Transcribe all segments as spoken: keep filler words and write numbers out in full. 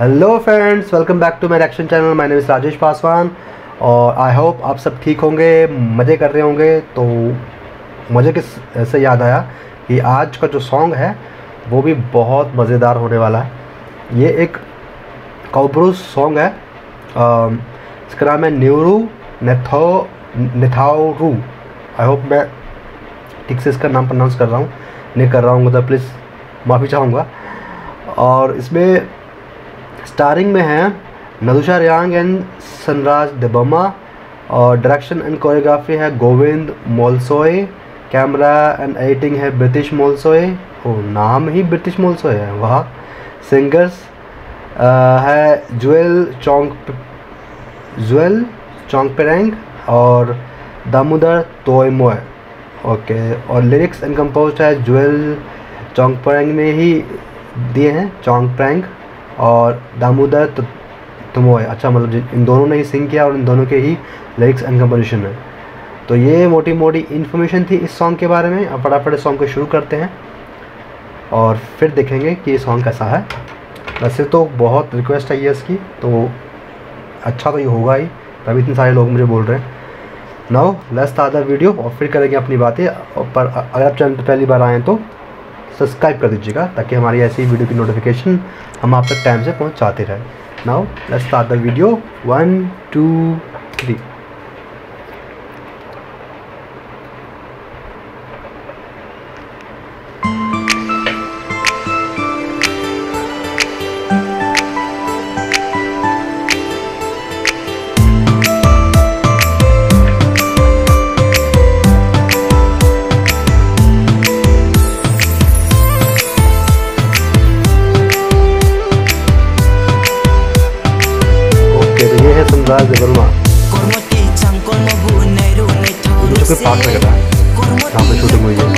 Hello friends, welcome back to my reaction channel. My name is Rajesh Paswan और I hope आप सब ठीक होंगे, मज़े कर रहे होंगे। तो मुझे किस से याद आया कि आज का जो सॉन्ग है वो भी बहुत मज़ेदार होने वाला है। ये एक कॉब्रूस सॉन्ग है, आ, इसका नाम है न्यूरू नेथो नेथारू। आई होप मैं ठीक से इसका नाम प्रोनाउंस कर रहा हूँ, नहीं कर रहा हूँ तो प्लीज़ माफ़ी चाहूँगा। और इसमें स्टारिंग में है नदुशा रियांग एंड सनराज देबमा और डायरेक्शन एंड कोरियोग्राफी है Govind Molsoe. Camera and editing है ब्रिटिश मोलसोए। ओ, नाम ही ब्रिटिश मोलसोए है, वाह। सिंगर्स है जुएल चोंग जुएल चोंगपेरेंग और दामोदर तोयमोए। ओके, और लिरिक्स एंड कंपोज है जुएल चोंगपेरेंग ने ही दिए हैं, चोंगपेरेंग और दामोदर तोयमोए। अच्छा, मतलब इन दोनों ने ही सिंग किया और इन दोनों के ही लिरिक्स एंड कंपोजिशन है। तो ये मोटी मोटी इन्फॉर्मेशन थी इस सॉन्ग के बारे में। अब फटाफट इस सॉन्ग को शुरू करते हैं और फिर देखेंगे कि ये सॉन्ग कैसा है। वैसे तो बहुत रिक्वेस्ट है ये इसकी, तो अच्छा तो ये होगा ही, तभी इतने सारे लोग मुझे बोल रहे हैं। Now let's start the video और फिर करेंगे अपनी बातें। और पर अगर आप चैनल पर पहली बार आएँ तो सब्सक्राइब कर दीजिएगा ताकि हमारी ऐसी वीडियो की नोटिफिकेशन हम आप तक टाइम से पहुंचाते रहें। Now let's start the video. One two three. Sunraj Debma मुझे पास लग रहा है जहाँ पे शूटिंग हुई है।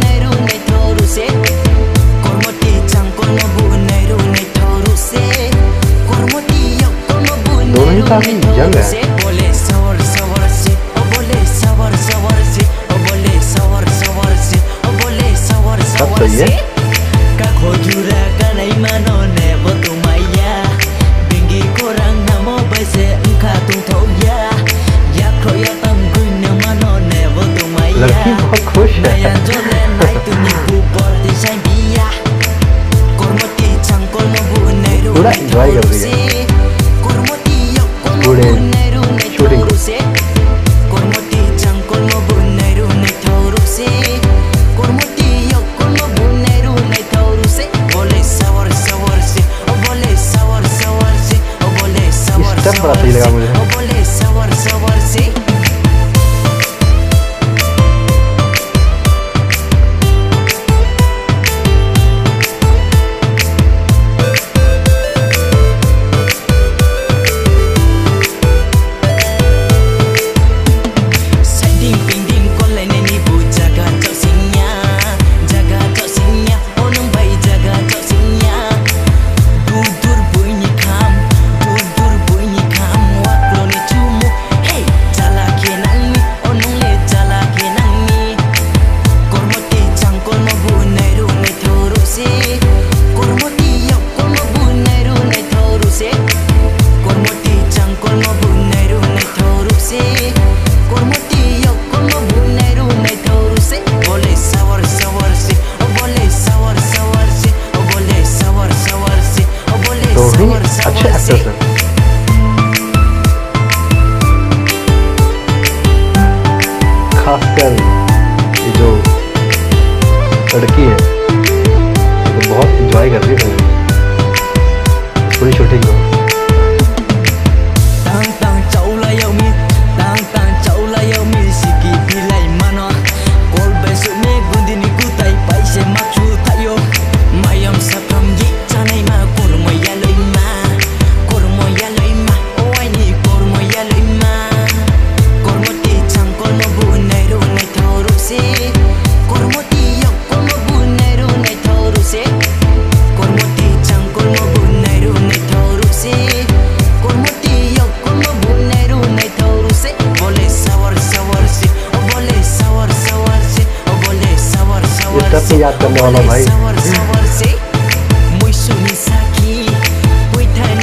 दोनों ही काफी यंग है। सब सही है। लड़की बहुत खुश है। पूरा एंजॉय कर रही है पूरे शूटिंग को। स्टेप बड़ा सही लगा मुझे। अच्छे एक्टर्स हैं। खासकर ये जो लड़की है तो बहुत एंजॉय कर रही है पूरी शूटिंग को। से याद करने वाला भाई।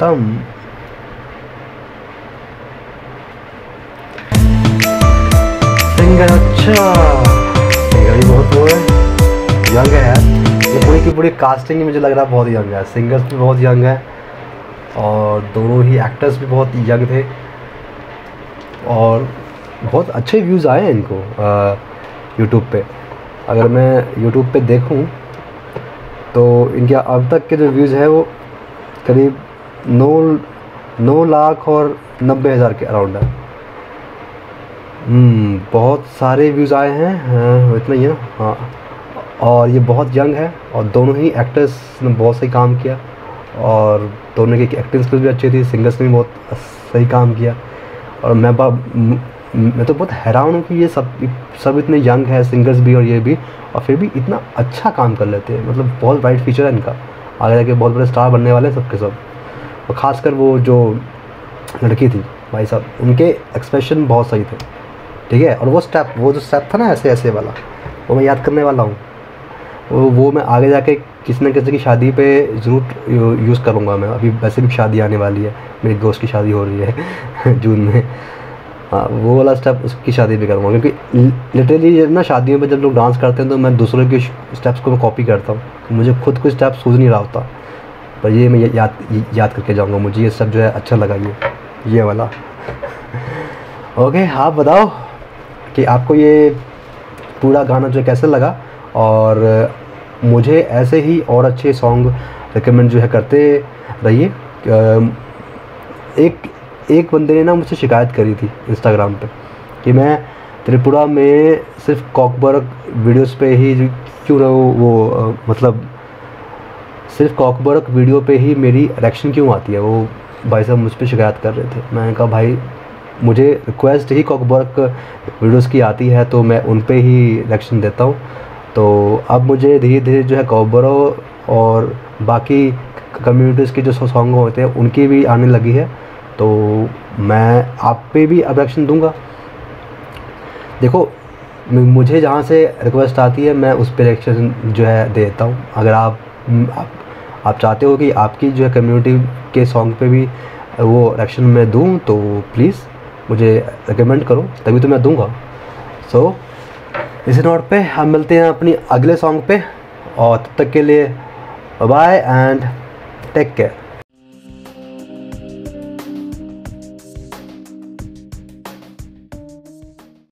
खत्म। सिंगर अच्छा, सिंगर भी बहुत वो है, यंग है यार। ये पूरी की पूरी कास्टिंग ही मुझे लग रहा है बहुत यंग है। सिंगर्स भी बहुत यंग है और दोनों ही एक्टर्स भी बहुत यंग थे और बहुत अच्छे व्यूज़ आए हैं इनको यूट्यूब पे। अगर मैं यूट्यूब पे देखूं तो इनके अब तक के जो व्यूज़ है वो करीब नौ नौ लाख और नब्बे हज़ार के अराउंड है। हम्म बहुत सारे व्यूज़ आए हैं, हाँ इतना ही है ना। हाँ, और ये बहुत यंग है और दोनों ही एक्टर्स ने बहुत सही काम किया और दोनों की एक्टिंग स्किल्स भी अच्छी थी, सिंगर्स ने भी बहुत सही काम किया। और मैं बा मैं तो बहुत हैरान हूँ कि ये सब सब इतने यंग है, सिंगर्स भी और ये भी, और फिर भी इतना अच्छा काम कर लेते हैं। मतलब बहुत ब्राइट फ्यूचर है इनका, आगे जाके बहुत बड़े स्टार बनने वाले हैं सबके सब। और ख़ासकर वो जो लड़की थी भाई साहब, उनके एक्सप्रेशन बहुत सही थे, ठीक है। और वो स्टेप वो जो स्टेप था ना ऐसे ऐसे वाला, वो मैं याद करने वाला हूँ। वो वो मैं आगे जाके किसी न किसी की शादी पे ज़रूर यूज़ करूँगा मैं। अभी वैसे भी शादी आने वाली है, मेरी दोस्त की शादी हो रही है जून में। हाँ, वो वाला स्टेप उसकी शादी भी करूँगा, क्योंकि लिटरली जब ना शादियों में जब लोग डांस करते हैं तो मैं दूसरों के स्टेप्स को मैं कॉपी करता हूँ, तो मुझे खुद कुछ स्टेप सूझ नहीं रहा होता, पर ये मैं याद याद करके जाऊँगा। मुझे ये सब जो है अच्छा लगा, ये ये वाला। ओके, आप बताओ कि आपको ये पूरा गाना जो कैसे लगा, और मुझे ऐसे ही और अच्छे सॉन्ग रिकमेंड जो है करते रहिए। एक एक बंदे ने ना मुझसे शिकायत करी थी इंस्टाग्राम पे कि मैं त्रिपुरा में सिर्फ कॉकबर्ग वीडियोस पे ही क्यों ना वो, वो मतलब सिर्फ कॉकबर्ग वीडियो पे ही मेरी रिएक्शन क्यों आती है। वो भाई साहब मुझ पर शिकायत कर रहे थे। मैंने कहा भाई मुझे रिक्वेस्ट ही कॉकबर्ग वीडियोस की आती है तो मैं उन पे ही रिएक्शन देता हूँ। तो अब मुझे धीरे धीरे जो है कॉकबर्ग और बाकी कम्युनिटीज़ के जो सॉन्ग होते हैं उनकी भी आने लगी है, तो मैं आप पे भी अब रिएक्शन दूंगा। देखो मुझे जहाँ से रिक्वेस्ट आती है मैं उस पर रिएक्शन जो है दे देता हूँ। अगर आप आप, आप चाहते हो कि आपकी जो है कम्युनिटी के सॉन्ग पे भी वो रिएक्शन मैं दूँ तो प्लीज़ मुझे रिकमेंड करो, तभी तो मैं दूंगा। सो so, इसी नोट पे हम मिलते हैं अपनी अगले सॉन्ग पे, और तब तक के लिए बाय एंड टेक केयर।